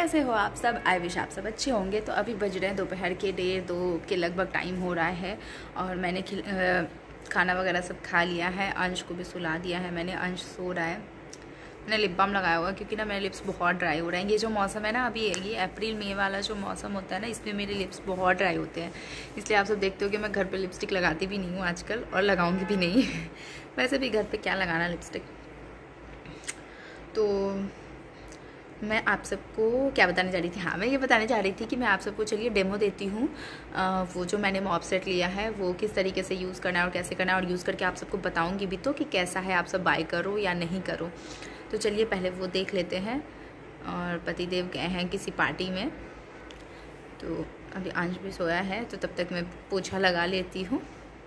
कैसे हो आप सब? आई विश आप सब अच्छे होंगे। तो अभी बज रहे हैं दोपहर के 1:30 के लगभग टाइम हो रहा है और मैंने खाना वगैरह सब खा लिया है। अंश को भी सुला दिया है मैंने, अंश सो रहा है। मैंने लिप बाम लगाया हुआ क्योंकि ना मेरे लिप्स बहुत ड्राई हो रहे हैं। ये जो मौसम है ना अभी, ये अप्रैल मई वाला जो मौसम होता है ना, इसमें मेरे लिप्स बहुत ड्राई होते हैं। इसलिए आप सब देखते हो कि मैं घर पे लिपस्टिक लगाती भी नहीं हूँ आजकल, और लगाऊंगी भी नहीं। वैसे भी घर पे क्या लगाना लिपस्टिक। तो मैं आप सबको क्या बताने जा रही थी? हाँ, मैं ये बताने जा रही थी कि मैं आप सबको चलिए डेमो देती हूँ। वो जो मैंने मॉप सेट लिया है वो किस तरीके से यूज़ करना है और कैसे करना है, और यूज़ करके आप सबको बताऊँगी भी तो कि कैसा है, आप सब बाय करो या नहीं करो। तो चलिए पहले वो देख लेते हैं। और पतिदेव गए हैं किसी पार्टी में, तो अभी अंश भी सोया है, तो तब तक मैं पोछा लगा लेती हूँ।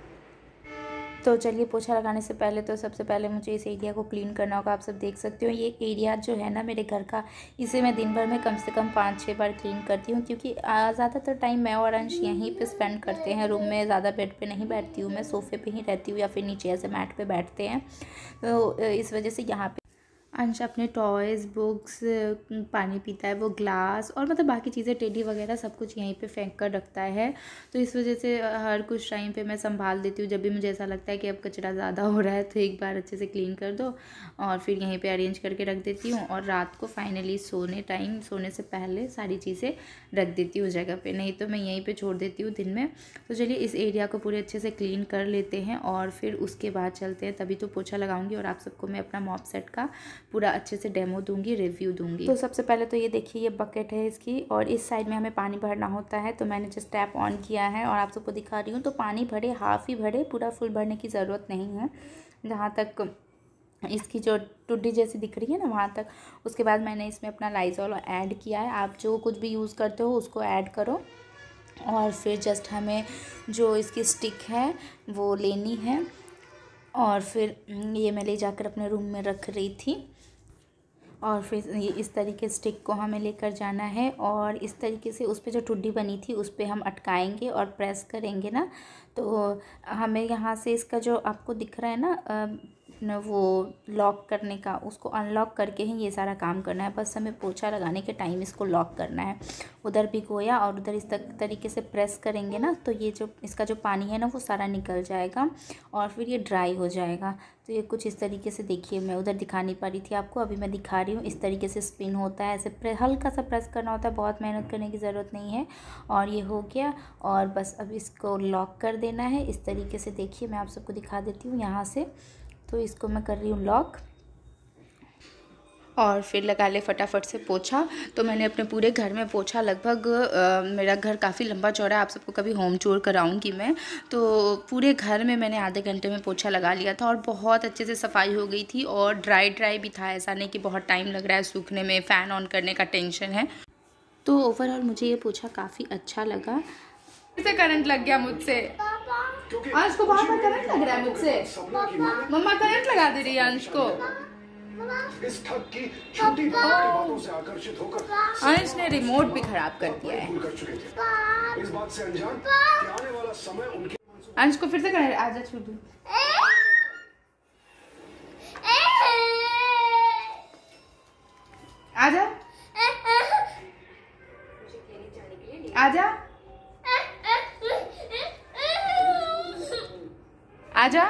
तो चलिए पोछा लगाने से पहले तो सबसे पहले मुझे इस एरिया को क्लीन करना होगा। आप सब देख सकते हो ये एरिया जो है ना मेरे घर का, इसे मैं दिन भर में कम से कम 5-6 बार क्लीन करती हूँ, क्योंकि ज़्यादातर टाइम मैं और अंश यहीं पे स्पेंड करते हैं। रूम में ज़्यादा बेड पे नहीं बैठती हूँ मैं, सोफ़े पे ही रहती हूँ या फिर नीचे ऐसे मैट पे बैठते हैं। तो इस वजह से यहाँ पे अंश अपने टॉयज़, बुक्स, पानी पीता है, वो ग्लास और मतलब बाकी चीज़ें, टेडी वगैरह सब कुछ यहीं पे फेंक कर रखता है। तो इस वजह से हर कुछ टाइम पे मैं संभाल देती हूँ। जब भी मुझे ऐसा लगता है कि अब कचरा ज़्यादा हो रहा है तो एक बार अच्छे से क्लीन कर दो और फिर यहीं पे अरेंज करके रख देती हूँ। और रात को फाइनली सोने से पहले सारी चीज़ें रख देती हूँ जगह पर, नहीं तो मैं यहीं पर छोड़ देती हूँ दिन में। तो चलिए इस एरिया को पूरे अच्छे से क्लीन कर लेते हैं और फिर उसके बाद चलते हैं, तभी तो पोछा लगाऊंगी और आप सबको मैं अपना मॉप सेट का पूरा अच्छे से डेमो दूंगी, रिव्यू दूंगी। तो सबसे पहले तो ये देखिए, ये बकेट है इसकी और इस साइड में हमें पानी भरना होता है। तो मैंने जस्ट टैप ऑन किया है और आप सबको दिखा रही हूँ। तो पानी भरे, हाफ ही भरे, पूरा फुल भरने की ज़रूरत नहीं है। जहाँ तक इसकी जो टुड्डी जैसी दिख रही है ना वहाँ तक। उसके बाद मैंने इसमें अपना लाइज़ॉल ऐड किया है। आप जो कुछ भी यूज़ करते हो उसको ऐड करो। और फिर जस्ट हमें जो इसकी स्टिक है वो लेनी है और फिर ये मैं ले जाकर अपने रूम में रख रही थी। और फिर ये इस तरीके स्टिक को हमें लेकर जाना है और इस तरीके से उस पर जो टुड्डी बनी थी उस पर हम अटकाएंगे और प्रेस करेंगे ना, तो हमें यहाँ से इसका जो आपको दिख रहा है ना वो लॉक करने का, उसको अनलॉक करके ही ये सारा काम करना है। बस हमें पोछा लगाने के टाइम इसको लॉक करना है। उधर भिगोया और उधर इस तरीके से प्रेस करेंगे ना, तो ये जो इसका जो पानी है ना वो सारा निकल जाएगा और फिर ये ड्राई हो जाएगा। तो ये कुछ इस तरीके से देखिए, मैं उधर दिखा नहीं पा रही थी आपको, अभी मैं दिखा रही हूँ। इस तरीके से स्पिन होता है, ऐसे हल्का सा प्रेस करना होता है, बहुत मेहनत करने की ज़रूरत नहीं है। और ये हो गया और बस अब इसको लॉक कर देना है इस तरीके से। देखिए मैं आप सबको दिखा देती हूँ यहाँ से। तो इसको मैं कर रही हूँ लॉक और फिर लगा ले फटाफट से पोछा। तो मैंने अपने पूरे घर में पोछा लगभग मेरा घर काफ़ी लंबा चौड़ा है, आप सबको कभी होम टूर कराऊंगी मैं। तो पूरे घर में मैंने आधे घंटे में पोछा लगा लिया था और बहुत अच्छे से सफाई हो गई थी और ड्राई भी था। ऐसा नहीं कि बहुत टाइम लग रहा है सूखने में, फ़ैन ऑन करने का टेंशन है। तो ओवरऑल मुझे ये पोछा काफ़ी अच्छा लगा। इसे करंट लग गया मुझसे, अंश को बार बार करंट लग रहा है मुझसे। मम्मा करंट लगा दे रही है अंश को। इस ठग की छोटी बातों से आकर्षित होकर अंश ने रिमोट भी खराब कर दिया है। इस बात से अनजान कि आने वाला समय उनके अंश को फिर से कर, आजा छोटू, आजा आजा आजा।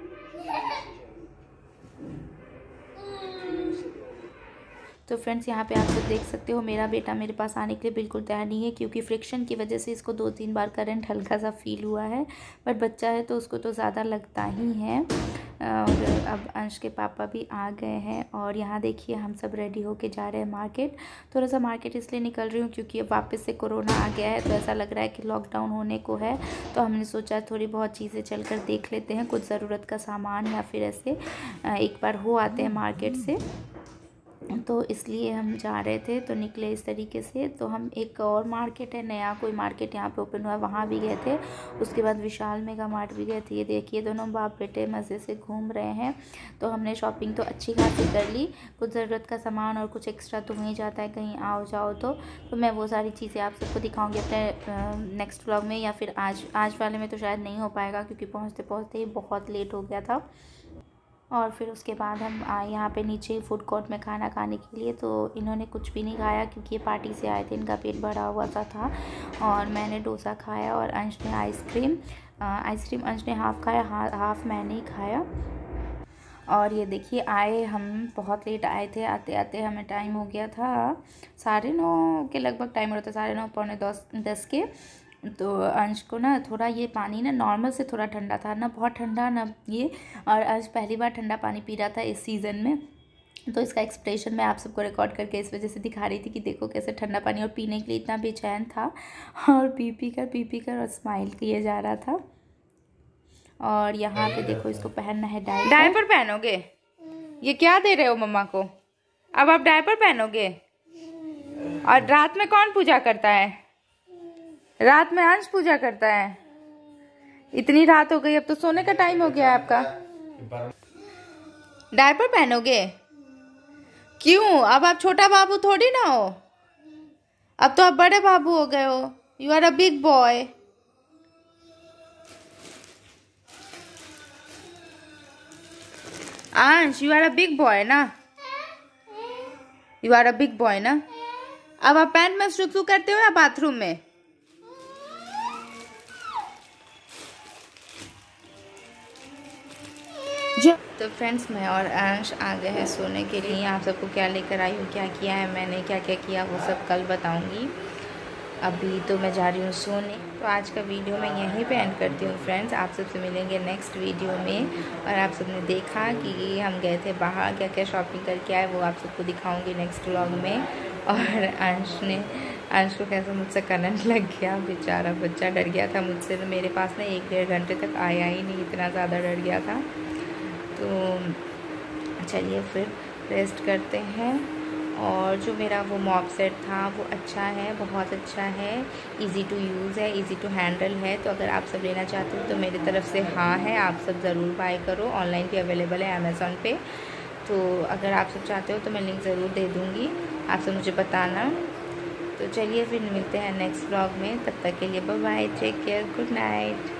तो फ्रेंड्स यहाँ पे आप सब देख सकते हो, मेरा बेटा मेरे पास आने के लिए बिल्कुल तैयार नहीं है, क्योंकि फ्रिक्शन की वजह से इसको 2-3 बार करंट हल्का सा फील हुआ है। बट बच्चा है तो उसको तो ज़्यादा लगता ही है। और अब अंश के पापा भी आ गए हैं और यहाँ देखिए हम सब रेडी होके जा रहे हैं मार्केट। थोड़ा सा मार्केट इसलिए निकल रही हूँ क्योंकि अब वापस से कोरोना आ गया है, तो ऐसा लग रहा है कि लॉकडाउन होने को है। तो हमने सोचा थोड़ी बहुत चीज़ें चल कर देख लेते हैं, कुछ ज़रूरत का सामान या फिर ऐसे एक बार हो आते हैं मार्केट से। तो इसलिए हम जा रहे थे, तो निकले इस तरीके से। तो हम एक और मार्केट है, नया कोई मार्केट यहाँ पे ओपन हुआ है, वहाँ भी गए थे। उसके बाद विशाल मेगा मार्ट भी गए थे। ये देखिए दोनों बाप बेटे मज़े से घूम रहे हैं। तो हमने शॉपिंग तो अच्छी खासी कर ली, कुछ ज़रूरत का सामान और कुछ एक्स्ट्रा तो हो ही जाता है कहीं आओ जाओ तो मैं वो सारी चीज़ें आप सबको दिखाऊँगी अपने नेक्स्ट व्लॉग में, या फिर आज वाले में तो शायद नहीं हो पाएगा क्योंकि पहुँचते पहुँचते ही बहुत लेट हो गया था। और फिर उसके बाद हम आए यहाँ पे नीचे फूड कोर्ट में खाना खाने के लिए। तो इन्होंने कुछ भी नहीं खाया क्योंकि ये पार्टी से आए थे, इनका पेट भरा हुआ सा था। और मैंने डोसा खाया और अंश ने आइसक्रीम अंश ने हाफ़ खाया, हाफ़ मैंने ही खाया। और ये देखिए आए हम बहुत लेट आए थे, आते आते हमें टाइम हो गया था 9:30 के लगभग टाइम हो रहा था, 9:30 पौने 10 के। तो अंश को ना थोड़ा ये पानी ना नॉर्मल से थोड़ा ठंडा था, ना बहुत ठंडा ना ये। और अंश पहली बार ठंडा पानी पी रहा था इस सीज़न में, तो इसका एक्सप्रेशन मैं आप सबको रिकॉर्ड करके इस वजह से दिखा रही थी कि देखो कैसे ठंडा पानी और पीने के लिए इतना बेचैन था और पी पी कर और स्माइल किए जा रहा था। और यहाँ पे देखो इसको पहनना है डायपर पहनोगे? ये क्या दे रहे हो मम्मा को? अब आप डायपर पहनोगे? और रात में कौन पूजा करता है? रात में अंश पूजा करता है। इतनी रात हो गई, अब तो सोने का टाइम हो गया है आपका। डायपर पहनोगे? क्यों? अब आप छोटा बाबू थोड़ी ना हो, अब तो आप बड़े बाबू हो गए हो। You are a big boy. Ansh, you are a big boy ना? You are a big boy ना? अब आप पैंट में सुसु करते हो या बाथरूम में? तो फ्रेंड्स, मैं और अंश आ गए हैं सोने के लिए। आप सबको क्या लेकर आई हूँ, क्या किया है मैंने, क्या क्या किया, वो सब कल बताऊँगी। अभी तो मैं जा रही हूँ सोने। तो आज का वीडियो मैं यहीं पे एंड करती हूँ फ्रेंड्स। आप सबसे मिलेंगे नेक्स्ट वीडियो में। और आप सबने देखा कि हम गए थे बाहर, क्या क्या शॉपिंग करके आए, वो आप सबको दिखाऊंगी नेक्स्ट व्लॉग में। और अंश को कैसे मुझसे करंट लग गया, बेचारा बच्चा डर गया था मुझसे। तो मेरे पास ना 1-1.5 घंटे तक आया ही नहीं, इतना ज़्यादा डर गया था। तो चलिए फिर रेस्ट करते हैं। और जो मेरा वो मॉप सेट था वो अच्छा है, बहुत अच्छा है, इजी टू यूज़ है, इजी टू हैंडल है। तो अगर आप सब लेना चाहते हो तो मेरी तरफ से हाँ है, आप सब ज़रूर बाय करो। ऑनलाइन भी अवेलेबल है अमेज़ॉन पे। तो अगर आप सब चाहते हो तो मैं लिंक ज़रूर दे दूँगी, आप सब मुझे बताना। तो चलिए फिर मिलते हैं नेक्स्ट व्लॉग में, तब तक के लिए bye bye, take care, good night.